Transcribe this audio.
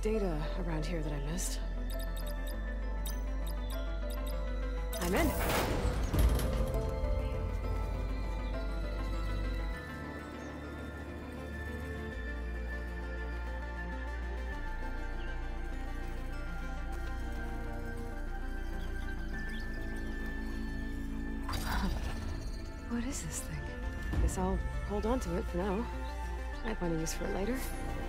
data around here that I missed. I'm in. What is this thing? Guess I'll hold on to it for now. Might find a use for it later.